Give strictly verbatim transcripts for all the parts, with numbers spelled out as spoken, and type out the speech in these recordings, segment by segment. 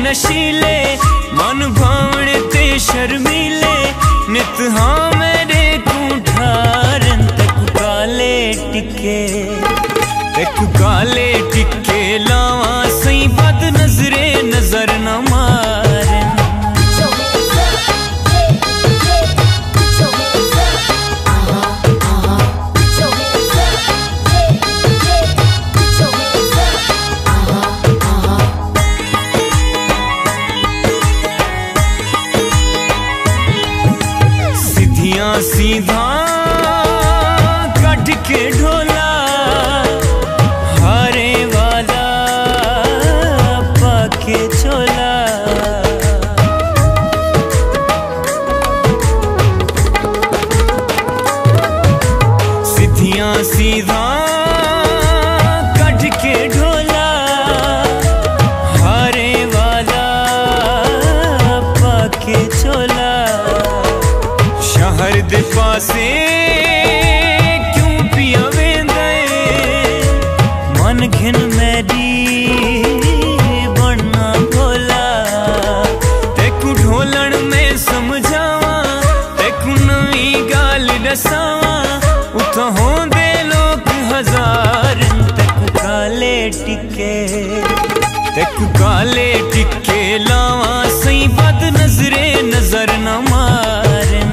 नशीले मन भावने ते शर्मीले नित हाँ मेरे कुठारन तक काले टिके तक काले टिके लावा सही बद नजरे नजर न मारन। सीधा कट के ढोला हारे वाला पाके छोला सीधियां सीधा कट के ढोला हारे वाला पाके छोला। शहर दे पासे क्यों पिया वेंदे मन घिन मेरी बनना भोला तेकू ढोलण में समझावा तेकू नवी गाल दसावा उत होंदे लोग हजार तेकू काले टिके तेकू काले टिके लावा सही बद नजरे नजर न मारन।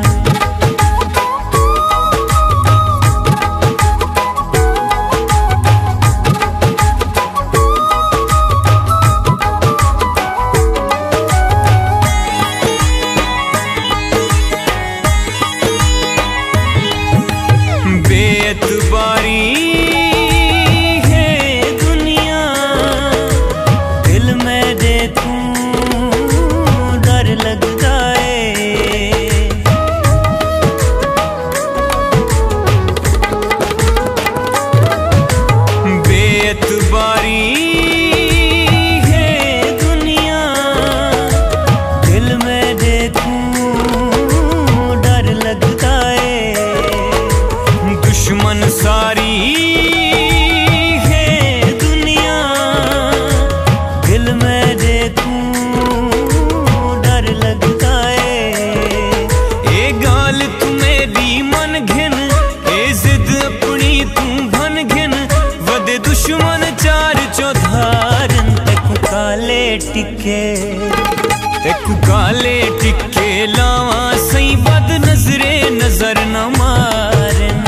बेअतबारी है दुनिया दिल में दे तू डर लगता है बेअतबारी है दुनिया दिल में दे तू डर लगता है। दुश्मन सारी है दुनिया दिल में देखूं डर लगता है। ए गाल तू मेरी मन घिन ए जिद अपनी तू भन घिन वदे दुश्मन चार चौधारन तेकू काले टिके तेकू काले टिके लावा सही बद नजरे नजर न मारन।